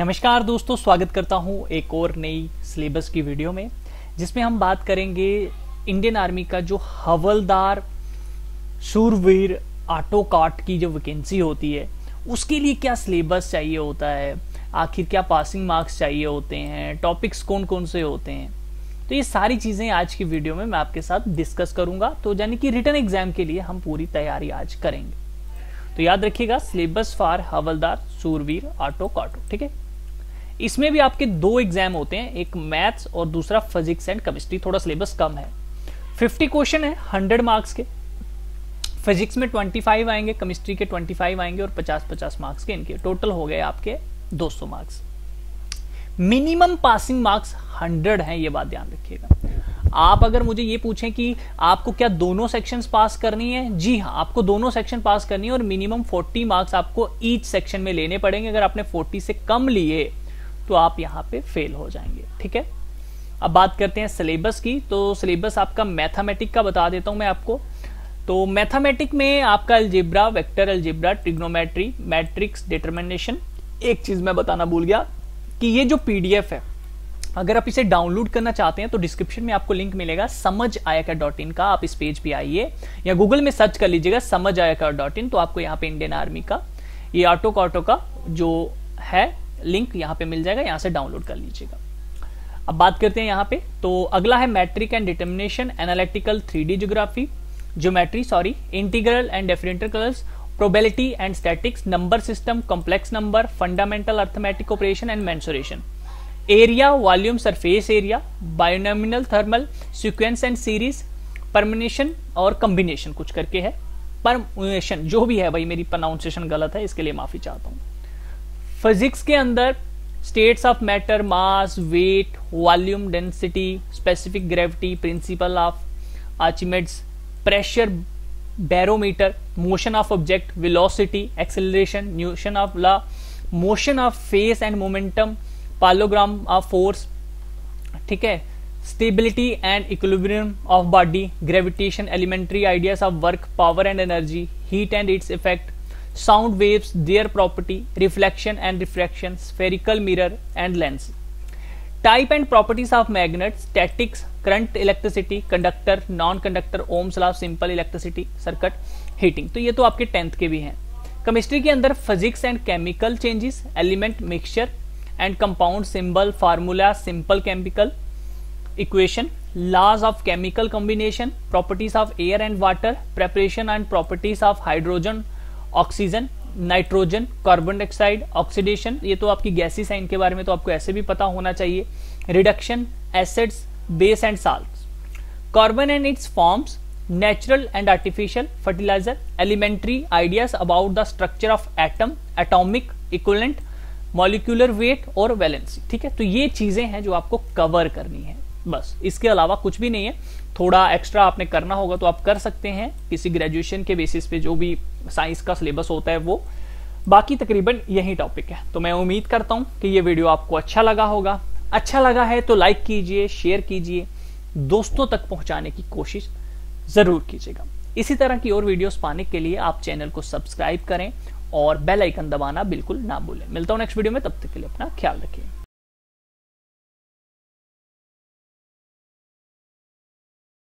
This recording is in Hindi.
नमस्कार दोस्तों, स्वागत करता हूं एक और नई सिलेबस की वीडियो में, जिसमें हम बात करेंगे इंडियन आर्मी का जो हवलदार शूरवीर ऑटो काट की जो वैकेंसी होती है उसके लिए क्या सिलेबस चाहिए होता है, आखिर क्या पासिंग मार्क्स चाहिए होते हैं, टॉपिक्स कौन कौन से होते हैं। तो ये सारी चीजें आज की वीडियो में मैं आपके साथ डिस्कस करूंगा। तो यानी कि रिटन एग्जाम के लिए हम पूरी तैयारी आज करेंगे। तो याद रखिएगा, सिलेबस फॉर हवलदार शूरवीर ऑटो काटो, ठीक है। इसमें भी आपके दो एग्जाम होते हैं, एक मैथ्स और दूसरा फिजिक्स एंड केमिस्ट्री। थोड़ा सिलेबस कम है, 50 क्वेश्चन है 100 मार्क्स के। फिजिक्स में 25 आएंगे, केमिस्ट्री के 25 आएंगे और 50-50 मार्क्स के इनके टोटल हो गए आपके 200 मार्क्स। मिनिमम पासिंग मार्क्स 100 हैं, ये बात ध्यान रखिएगा। आप अगर मुझे ये पूछें कि आपको क्या दोनों सेक्शंस पास करनी है, जी हाँ, आपको दोनों सेक्शन पास करनी है और मिनिमम 40 मार्क्स आपको ईच सेक्शन में लेने पड़ेंगे। अगर आपने 40 से कम लिए तो आप यहाँ पे फेल हो जाएंगे, ठीक है। अब बात करते हैं सिलेबस की। तो सिलेबस आपका मैथमेटिक का बता देता हूं मैं आपको। तो मैथमेटिक में आपका algebra, vector algebra, trigonometry, matrix, determination. एक चीज मैं बताना भूल गया कि ये जो पीडीएफ है, अगर आप इसे डाउनलोड करना चाहते हैं तो डिस्क्रिप्शन में आपको लिंक मिलेगा समझआयाका.in का। आप इस पेज पे आइए या गूगल में सर्च कर लीजिएगा समझआयाका.in, तो आपको यहाँ पे इंडियन आर्मी का ये ऑटो काटो का जो है लिंक यहाँ पे मिल जाएगा, यहाँ से डाउनलोड कर लीजिएगा। अब बात करते हैं यहाँ पे। तो अगला है matric and determination, analytical 3D geometry, integral and differentials, probability and statics, number system, complex number, fundamental arithmetic operation and mensuration, area, volume, surface area, binomial, thermal, sequence and series, permutation और कॉम्बिनेशन कुछ करके है। परम्यूटेशन जो भी है भाई, मेरी प्रोनाउंसिएशन गलत है, इसके लिए माफी चाहता हूँ। फिजिक्स के अंदर states of matter, mass, weight, volume, density, specific gravity, principle of Archimedes, pressure barometer, motion of object, velocity, acceleration, Newton of law, motion of face and momentum, parallelogram of force, ठीक है, stability and equilibrium of body, gravitation, elementary ideas of work, power and energy, heat and its effect, sound waves, their property, reflection and refraction, spherical mirror and lens, type and properties of magnet, statics, current, electricity, conductor, non-conductor, Ohm's law, simple electricity circuit, heating। तो ये तो आपके 10th के भी हैं। केमिस्ट्री के अंदर physics and chemical changes, element, mixture and compound, symbol, formula, simple chemical equation, laws of chemical combination, properties of air and water, preparation and properties of hydrogen, oxygen, nitrogen, carbon dioxide, oxidation, ये तो आपकी गैसी साइन के बारे में तो आपको ऐसे भी पता होना चाहिए, reduction, acids, base and salts, carbon and its forms, natural and artificial, fertilizer, elementary ideas about the structure of atom, atomic equivalent, molecular weight और वैलेंसी, ठीक है। तो ये चीजें हैं जो आपको कवर करनी है, बस इसके अलावा कुछ भी नहीं है। थोड़ा एक्स्ट्रा आपने करना होगा तो आप कर सकते हैं किसी ग्रेजुएशन के बेसिस पे, जो भी साइंस का सिलेबस होता है वो। बाकी तकरीबन यही टॉपिक है। तो मैं उम्मीद करता हूं कि ये वीडियो आपको अच्छा लगा होगा। अच्छा लगा है तो लाइक कीजिए, शेयर कीजिए, दोस्तों तक पहुंचाने की कोशिश जरूर कीजिएगा। इसी तरह की और वीडियोस पाने के लिए आप चैनल को सब्सक्राइब करें और बेल आइकन दबाना बिल्कुल ना भूलें। मिलता हूं नेक्स्ट वीडियो में, तब तक के लिए अपना ख्याल रखिए।